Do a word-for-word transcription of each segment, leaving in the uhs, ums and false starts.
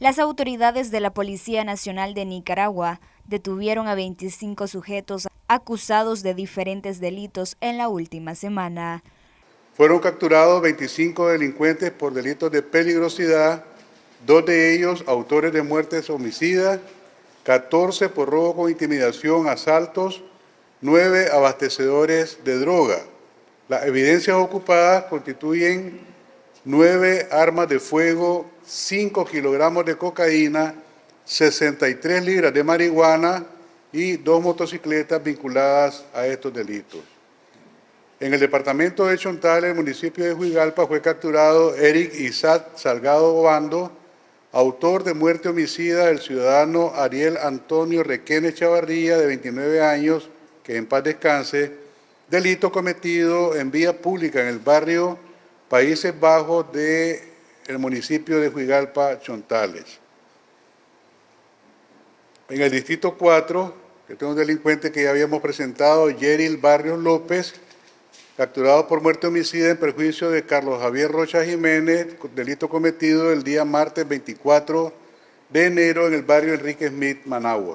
Las autoridades de la Policía Nacional de Nicaragua detuvieron a veinticinco sujetos acusados de diferentes delitos en la última semana. Fueron capturados veinticinco delincuentes por delitos de peligrosidad, dos de ellos autores de muertes homicidas, catorce por robo con intimidación, asaltos, nueve abastecedores de droga. Las evidencias ocupadas constituyen nueve armas de fuego, cinco kilogramos de cocaína, sesenta y tres libras de marihuana y dos motocicletas vinculadas a estos delitos. En el departamento de Chontales, el municipio de Juigalpa, fue capturado Eric Isaac Salgado Obando, autor de muerte homicida del ciudadano Ariel Antonio Requene Chavarría, de veintinueve años, que en paz descanse, delito cometido en vía pública en el barrio Países Bajos del municipio de Juigalpa, Chontales. En el distrito cuatro, que tengo un delincuente que ya habíamos presentado, Yeril Barrios López, capturado por muerte homicida en perjuicio de Carlos Javier Rocha Jiménez, delito cometido el día martes veinticuatro de enero en el barrio Enrique Smith, Managua.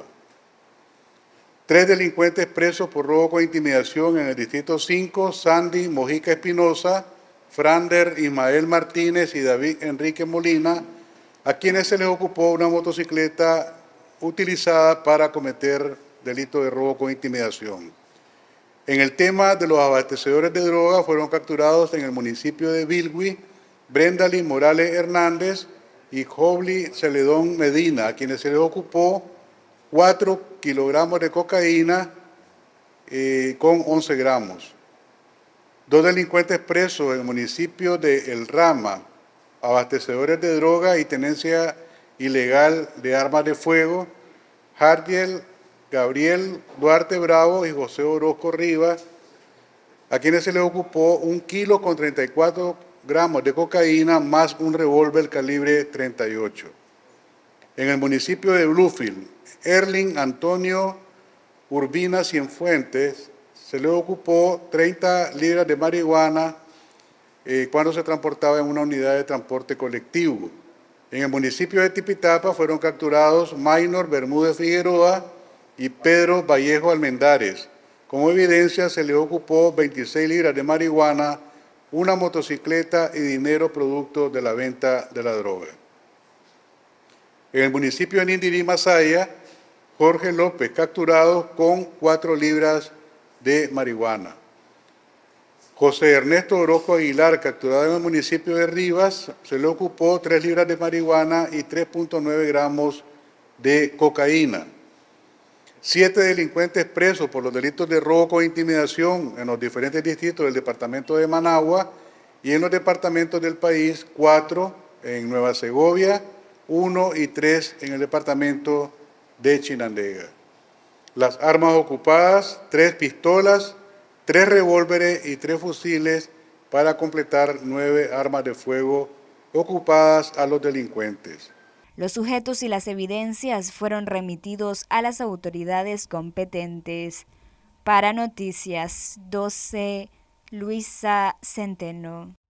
Tres delincuentes presos por robo con intimidación en el distrito cinco, Sandy Mojica Espinosa, Frander Ismael Martínez y David Enrique Molina, a quienes se les ocupó una motocicleta utilizada para cometer delito de robo con intimidación. En el tema de los abastecedores de droga, fueron capturados en el municipio de Bilwi Brendalyn Morales Hernández y Jobli Celedón Medina, a quienes se les ocupó cuatro kilogramos de cocaína eh, con once gramos. Dos delincuentes presos en el municipio de El Rama, abastecedores de droga y tenencia ilegal de armas de fuego, Hardiel Gabriel Duarte Bravo y José Orozco Rivas, a quienes se les ocupó un kilo con treinta y cuatro gramos de cocaína más un revólver calibre treinta y ocho. En el municipio de Bluefield, Erling Antonio Urbina Cienfuentes se le ocupó treinta libras de marihuana eh, cuando se transportaba en una unidad de transporte colectivo. En el municipio de Tipitapa fueron capturados Maynor Bermúdez Figueroa y Pedro Vallejo Almendares. Como evidencia se le ocupó veintiséis libras de marihuana, una motocicleta y dinero producto de la venta de la droga. En el municipio de Nindirí, Masaya, Jorge López capturado con cuatro libras de marihuana. José Ernesto Orozco Aguilar, capturado en el municipio de Rivas, se le ocupó tres libras de marihuana y tres punto nueve gramos de cocaína. Siete delincuentes presos por los delitos de robo con intimidación en los diferentes distritos del departamento de Managua y en los departamentos del país, cuatro en Nueva Segovia, uno y tres en el departamento de Chinandega. Las armas ocupadas, tres pistolas, tres revólveres y tres fusiles para completar nueve armas de fuego ocupadas a los delincuentes. Los sujetos y las evidencias fueron remitidos a las autoridades competentes. Para Noticias doce, Luisa Centeno.